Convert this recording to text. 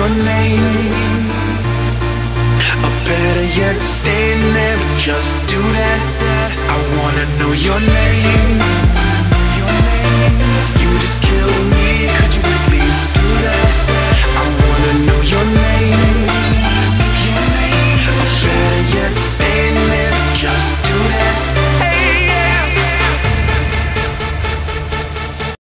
your name. Or better yet, stay there, just do that. I wanna know your name.